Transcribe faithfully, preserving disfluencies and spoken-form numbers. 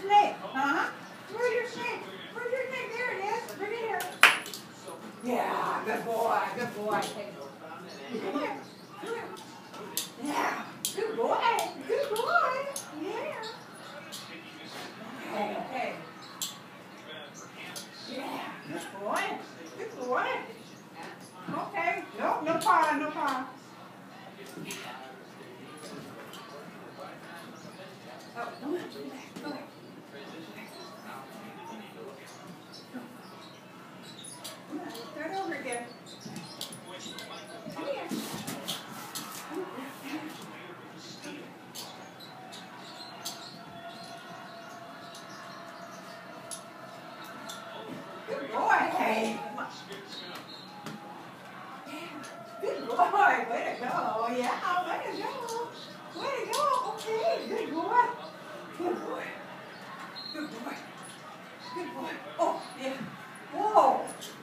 snake? Uh-huh. Where's your snake? Where's your snake? There it is. Bring it here. Yeah, good boy. Good boy. Come here. Come here. Yeah. Good boy. Good boy. Yeah. Okay, okay. Yeah. Good boy. Good boy. Okay. No, no paw, no paw. Oh, come on. Go back. Come on, start over again. Come here. Good boy. Hey. Good boy. Way to go. Yeah, way to go. Way to go. Okay. Good boy. Good boy. Good boy. Good boy. Oh, yeah. Whoa.